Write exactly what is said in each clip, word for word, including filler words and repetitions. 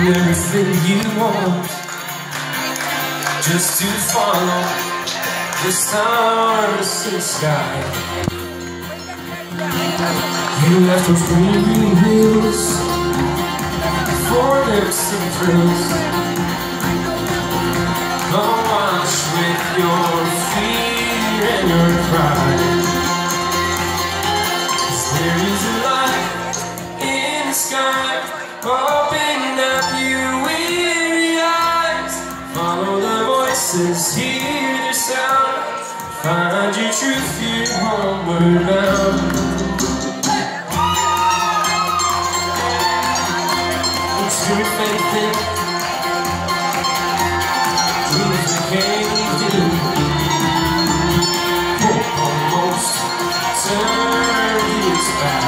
everything you want, just to follow the stars in the sky. You left those green hills for them some thrills. Come watch with your fear and your pride. 'Cause there is a light in the sky. Open up your weary eyes, follow the voices, hear their sound, find your truth, you're homeward bound. Put your faith in dreams we can't do. Hope almost turned its back,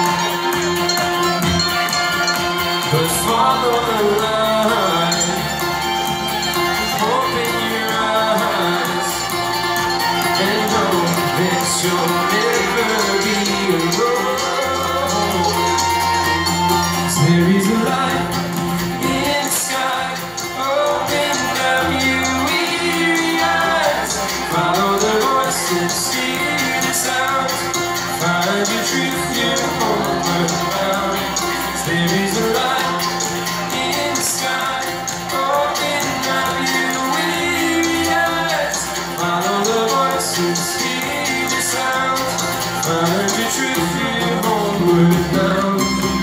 but follow the light, open your eyes, and know that you'll never be alone. 'Cause there is a light in the sky. Open up your weary eyes, follow the voices, hear the sounds, find your truth, you're homeward bound. 'Cause there is a light. Find your truth, you're homeward bound.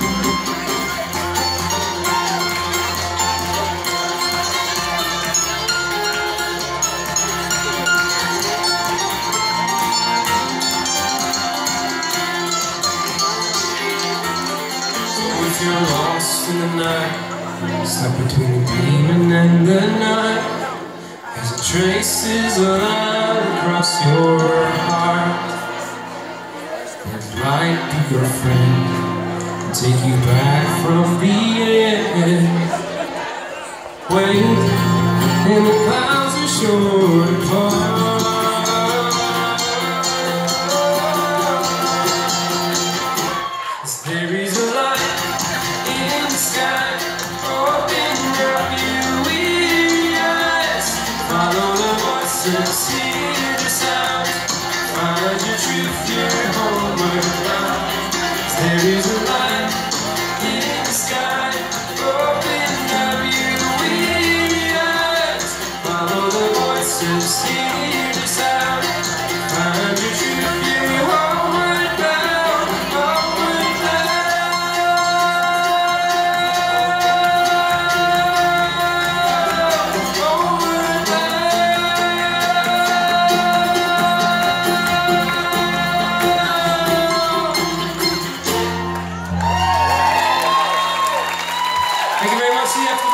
So if you're lost in the night, stuck between the demon and the night, as it traces a line across your heart, let light be your friend and take you back from the end. Wait, and the clouds are sure to part. 'Cause there is a light in the sky. Open up your weary eyes, follow the voices, hear the sound, find your truth, you're homeward bound. 'Cause there is a light in the sky. Open up your weary eyes, follow the voices, hear the sound, find your truth, you're homeward bound, homeward bound, homeward bound. Thank you very much. See you after